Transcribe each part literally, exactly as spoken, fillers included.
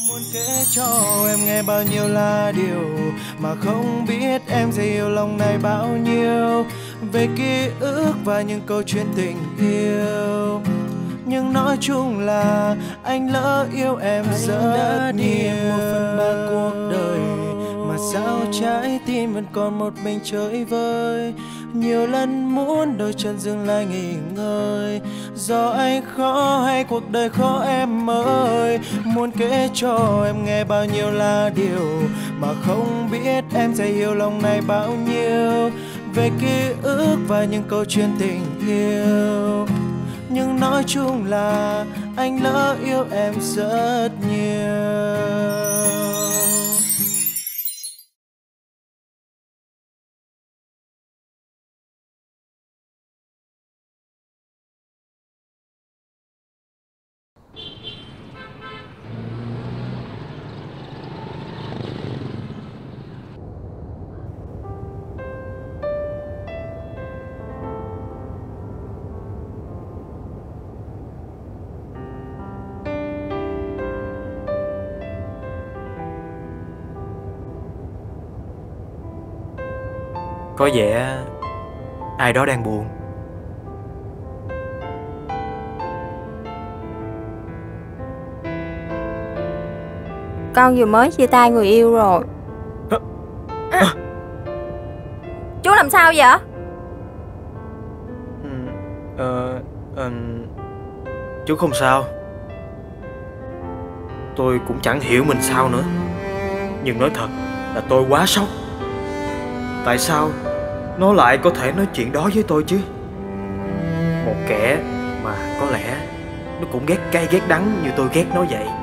Muốn kể cho em nghe bao nhiêu là điều mà không biết em sẽ yêu lòng này bao nhiêu, về ký ức và những câu chuyện tình yêu. Nhưng nói chung là anh lỡ yêu em anh rất nhiều, một phần ba cuộc đời mà sao trái tim vẫn còn một mình chơi vơi. Nhiều lần muốn đôi chân dừng lại nghỉ ngơi, do anh khó hay cuộc đời khó em ơi. Muốn kể cho em nghe bao nhiêu là điều mà không biết em sẽ yêu lòng này bao nhiêu, về ký ức và những câu chuyện tình yêu. Nhưng nói chung là anh lỡ yêu em rất nhiều. Có vẻ ai đó đang buồn. Con vừa mới chia tay người yêu rồi. à, à. Chú làm sao vậy? Ừ, ờ, ờ, chú không sao. Tôi cũng chẳng hiểu mình sao nữa. Nhưng nói thật là tôi quá sốc. Tại sao nó lại có thể nói chuyện đó với tôi chứ? Một kẻ mà có lẽ nó cũng ghét cay ghét đắng như tôi ghét nó vậy.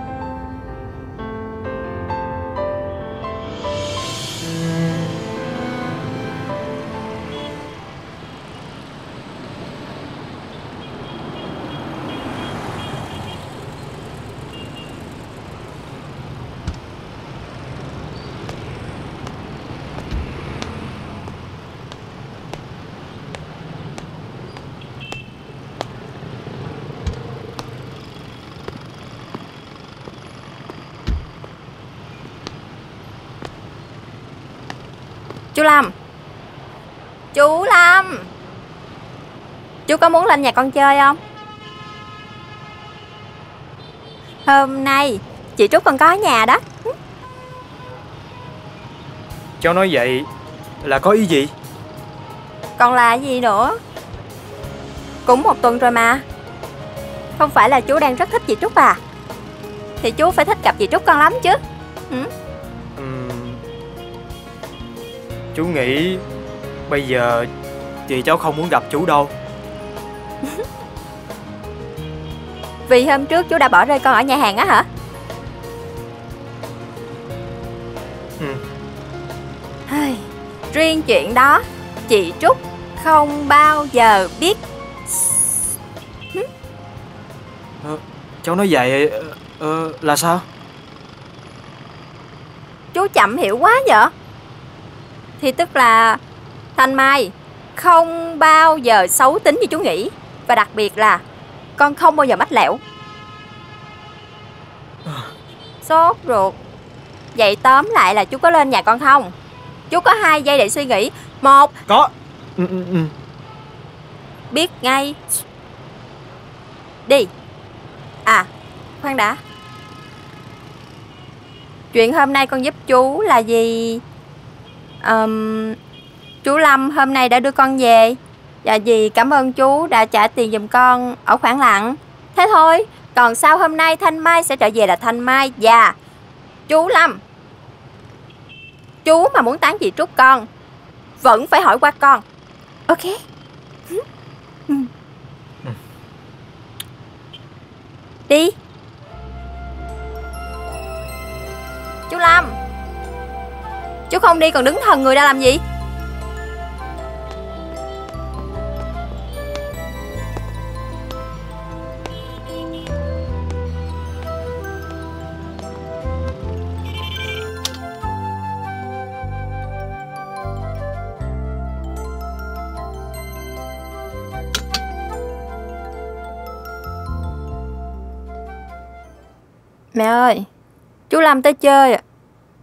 Chú Lâm, chú Lâm, chú có muốn lên nhà con chơi không? Hôm nay chị Trúc con có ở nhà đó. Cháu nói vậy là có ý gì? Còn là gì nữa? Cũng một tuần rồi mà. Không phải là chú đang rất thích chị Trúc à? Thì chú phải thích gặp chị Trúc con lắm chứ. Ừ? Uhm, chú nghĩ bây giờ chị cháu không muốn gặp chú đâu. Vì hôm trước chú đã bỏ rơi con ở nhà hàng á hả? Ừ. Riêng chuyện đó chị Trúc không bao giờ biết. ờ, Cháu nói vậy ờ, là sao? Chú chậm hiểu quá vậy. Thì tức là Thanh Mai không bao giờ xấu tính như chú nghĩ. Và đặc biệt là con không bao giờ mách lẻo. Sốt ruột. Vậy tóm lại là chú có lên nhà con không? Chú có hai giây để suy nghĩ. Một. Có. ừ, ừ, ừ. Biết ngay. Đi. À, khoan đã. Chuyện hôm nay con giúp chú là gì? um, Chú Lâm hôm nay đã đưa con về. Và dì cảm ơn chú đã trả tiền giùm con ở khoảng lặng. Thế thôi. Còn sau hôm nay Thanh Mai sẽ trở về là Thanh Mai. Và chú Lâm, chú mà muốn tán chị Trúc con vẫn phải hỏi qua con. Ok. ừ. Đi. Chú Lâm, chú không đi còn đứng thần người ra làm gì? Mẹ ơi, Chú Lâm tới chơi à?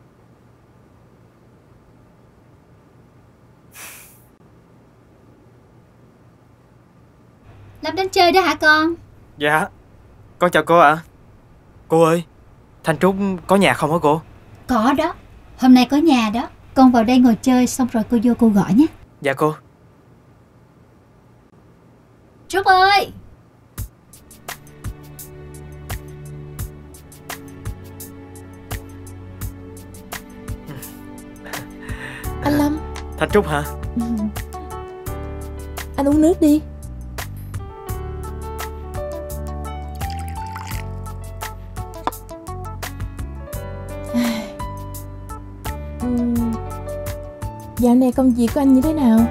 Lâm đến chơi đó hả con? Dạ, con chào cô ạ. À. Cô ơi, Thanh Trúc có nhà không hả cô? Có đó, hôm nay có nhà đó. Con vào đây ngồi chơi xong rồi cô vô cô gọi nhé. Dạ cô. Trúc ơi! Anh Lâm. Thanh Trúc hả? Ừ. Anh uống nước đi. uhm. Dạo này công việc của anh như thế nào?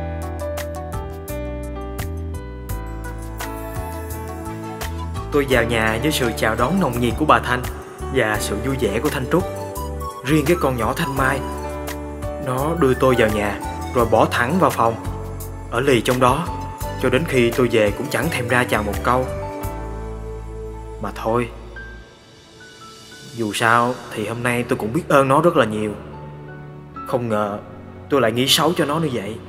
Tôi vào nhà với sự chào đón nồng nhiệt của bà Thanh và sự vui vẻ của Thanh Trúc. Riêng cái con nhỏ Thanh Mai, nó đưa tôi vào nhà rồi bỏ thẳng vào phòng, ở lì trong đó cho đến khi tôi về cũng chẳng thèm ra chào một câu. Mà thôi, dù sao thì hôm nay tôi cũng biết ơn nó rất là nhiều. Không ngờ tôi lại nghĩ xấu cho nó như vậy.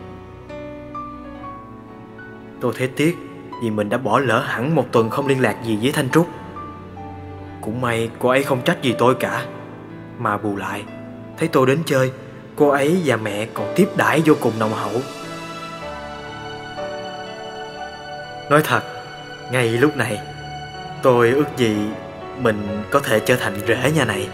Tôi thấy tiếc vì mình đã bỏ lỡ hẳn một tuần không liên lạc gì với Thanh Trúc. Cũng may cô ấy không trách gì tôi cả, mà bù lại thấy tôi đến chơi, cô ấy và mẹ còn tiếp đãi vô cùng nồng hậu. Nói thật, ngay lúc này tôi ước gì mình có thể trở thành rể nhà này.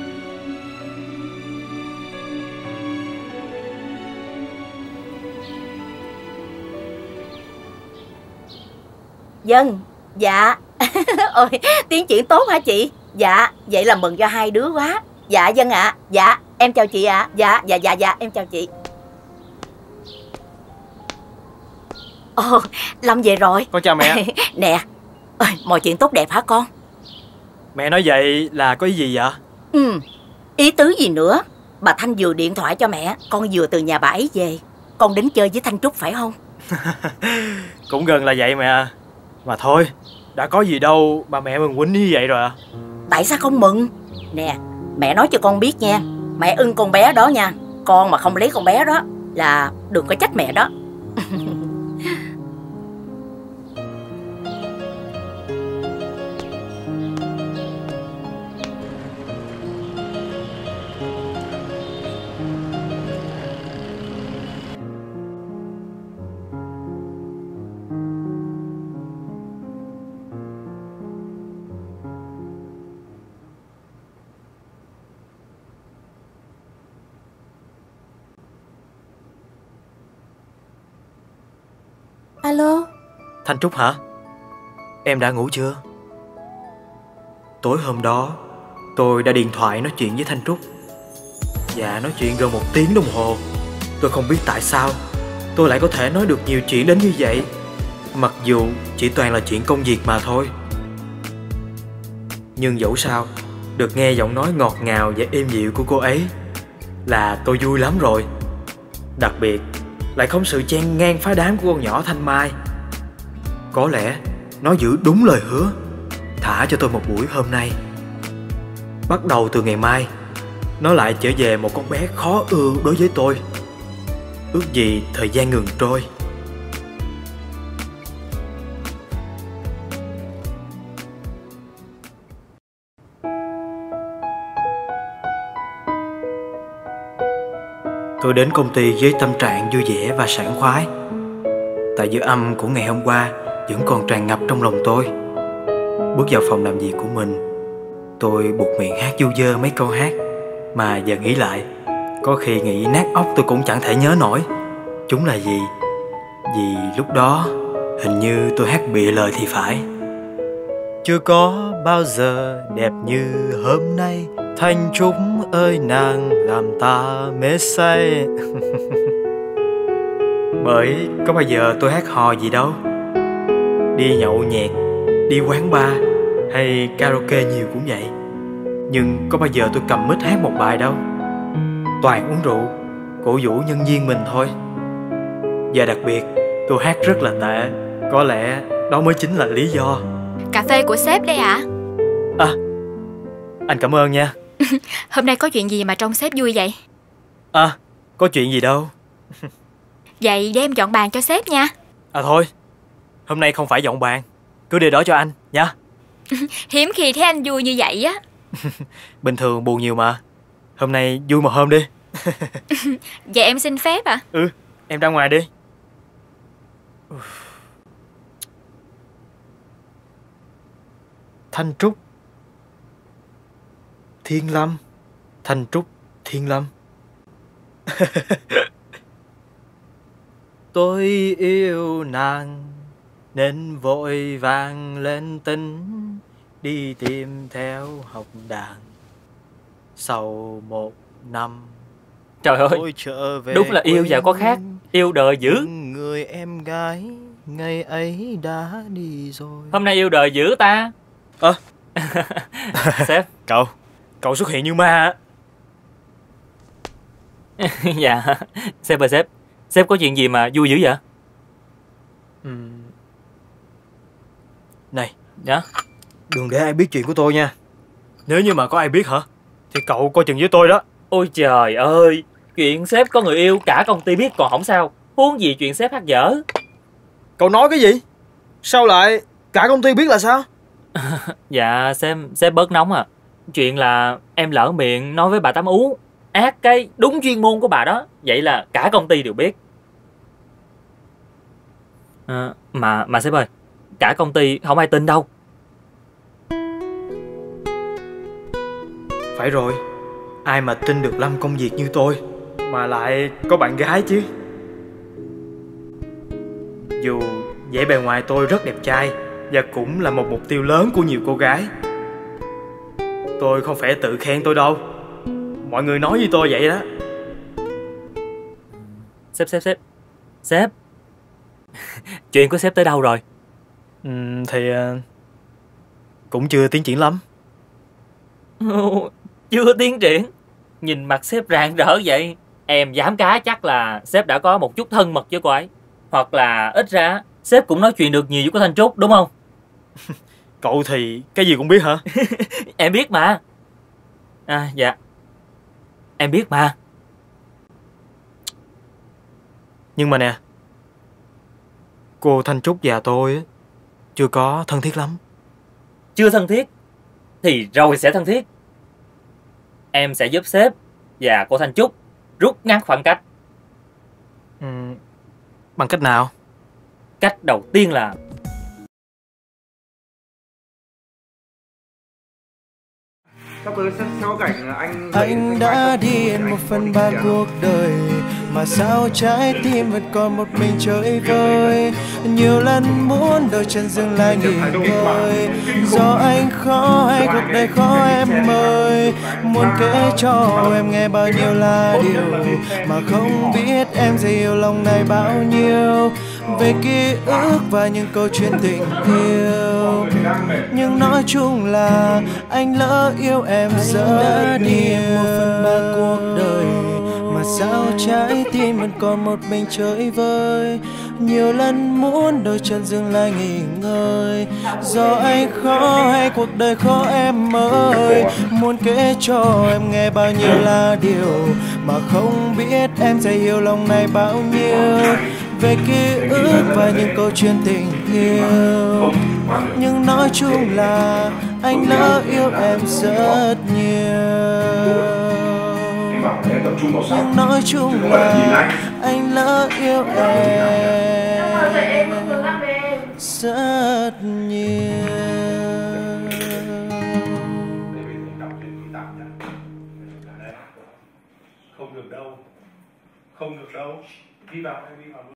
Dân, dạ. Ôi, tiến triển tốt hả chị? Dạ, vậy là mừng cho hai đứa quá. Dạ Dân ạ, à. Dạ, em chào chị ạ. À. Dạ, dạ, dạ, dạ, em chào chị. Ồ, Lâm về rồi. Con chào mẹ. Nè, ôi, mọi chuyện tốt đẹp hả con? Mẹ nói vậy là có ý gì vậy? Ừ, ý tứ gì nữa? Bà Thanh vừa điện thoại cho mẹ, con vừa từ nhà bà ấy về. Con đến chơi với Thanh Trúc phải không? Cũng gần là vậy mẹ. Mà thôi, đã có gì đâu mà mẹ mừng quýnh như vậy rồi à? Tại sao không mừng? Nè, mẹ nói cho con biết nha, mẹ ưng con bé đó nha. Con mà không lấy con bé đó là đừng có trách mẹ đó. Alo. Thanh Trúc hả? Em đã ngủ chưa? Tối hôm đó tôi đã điện thoại nói chuyện với Thanh Trúc, và nói chuyện gần một tiếng đồng hồ. Tôi không biết tại sao tôi lại có thể nói được nhiều chuyện đến như vậy, mặc dù chỉ toàn là chuyện công việc mà thôi. Nhưng dẫu sao, được nghe giọng nói ngọt ngào và êm dịu của cô ấy là tôi vui lắm rồi. Đặc biệt lại không sự chen ngang phá đám của con nhỏ Thanh Mai. Có lẽ nó giữ đúng lời hứa, thả cho tôi một buổi hôm nay. Bắt đầu từ ngày mai, nó lại trở về một con bé khó ưa đối với tôi. Ước gì thời gian ngừng trôi. Tôi đến công ty với tâm trạng vui vẻ và sảng khoái. Tại dư âm của ngày hôm qua vẫn còn tràn ngập trong lòng tôi. Bước vào phòng làm việc của mình, tôi buộc miệng hát du dơ mấy câu hát mà giờ nghĩ lại, có khi nghĩ nát óc tôi cũng chẳng thể nhớ nổi chúng là gì. Vì lúc đó hình như tôi hát bịa lời thì phải. Chưa có bao giờ đẹp như hôm nay, Thanh Trúc ơi nàng làm ta mê say. Bởi có bao giờ tôi hát hò gì đâu. Đi nhậu nhẹt, đi quán bar hay karaoke nhiều cũng vậy, nhưng có bao giờ tôi cầm mic hát một bài đâu. Toàn uống rượu, cổ vũ nhân viên mình thôi. Và đặc biệt tôi hát rất là tệ. Có lẽ đó mới chính là lý do. Cà phê của sếp đây ạ. À, anh cảm ơn nha. Hôm nay có chuyện gì mà trông sếp vui vậy? À, có chuyện gì đâu. Vậy để em dọn bàn cho sếp nha. À thôi, hôm nay không phải dọn bàn, cứ để đó cho anh nha. Hiếm khi thấy anh vui như vậy á. Bình thường buồn nhiều mà. Hôm nay vui một hôm đi. Vậy em xin phép à? Ừ, em ra ngoài đi. Thanh Trúc, Thiên Lâm. Thanh Trúc, Thiên Lâm. Tôi yêu nàng nên vội vàng lên tính, đi tìm theo học đàn. Sau một năm Trời ơi, tôi trở về đúng là yêu và có khác. Yêu đời dữ. người em gái ngày ấy đã đi rồi. Hôm nay yêu đời dữ ta. Ơ Sếp. Cậu, cậu xuất hiện như ma. Dạ, sếp ơi sếp. Sếp có chuyện gì mà vui dữ vậy? Ừm. Này, Dạ. đừng để ai biết chuyện của tôi nha. Nếu như mà có ai biết hả, thì cậu coi chừng với tôi đó. Ôi trời ơi, chuyện sếp có người yêu cả công ty biết còn không sao, huống gì chuyện sếp hát dở. Cậu nói cái gì? Sao lại cả công ty biết là sao? Dạ sếp, sếp bớt nóng à. Chuyện là em lỡ miệng nói với bà Tám Ú, ác cái đúng chuyên môn của bà đó. Vậy là cả công ty đều biết. à, Mà mà sếp ơi, cả công ty không ai tin đâu. Phải rồi, ai mà tin được Lâm công việc như tôi, mà lại có bạn gái chứ. Dù vẻ bề ngoài tôi rất đẹp trai và cũng là một mục tiêu lớn của nhiều cô gái, tôi không phải tự khen tôi đâu. Mọi người nói với tôi vậy đó. Sếp sếp sếp Sếp, chuyện của sếp tới đâu rồi? Ừm, thì uh, cũng chưa tiến triển lắm. Chưa tiến triển? Nhìn mặt sếp rạng rỡ vậy, em dám cá chắc là sếp đã có một chút thân mật với cô ấy. Hoặc là ít ra sếp cũng nói chuyện được nhiều với cô Thanh Trúc, đúng không? Cậu thì cái gì cũng biết hả? Em biết mà. À dạ, em biết mà. Nhưng mà nè, cô Thanh Trúc và tôi chưa có thân thiết lắm. Chưa thân thiết thì rồi sẽ thân thiết. Em sẽ giúp sếp và cô Thanh Trúc rút ngắn khoảng cách. Ừm, bằng cách nào? Cách đầu tiên là sắp tới sẽ có cảnh anh Anh đã đi hết một phần ba cuộc đời, mà sao trái tim vẫn còn một mình chơi vơi. Nhiều lần muốn đôi chân dừng lại nghỉ ngơi, do anh khó hay cuộc đời khó em ơi. Muốn kể cho em nghe bao nhiêu là điều mà không biết em sẽ yêu lòng này bao nhiêu. Về ký ức và những câu chuyện tình yêu, nhưng nói chung là anh lỡ yêu em rất nhiều. Một phần ba cuộc đời mà sao trái tim vẫn còn một mình chơi vơi. Nhiều lần muốn đôi chân dừng lại nghỉ ngơi, do anh khó hay cuộc đời khó em ơi. Muốn kể cho em nghe bao nhiêu là điều mà không biết em sẽ yêu lòng này bao nhiêu. Về ký ức và những câu chuyện tình yêu, nhưng nói chung là anh lỡ yêu em rất nhiều. Nhưng nói chung là anh lỡ yêu em rất nhiều. Không được đâu, không được đâu. Vi phạm hay vi phạm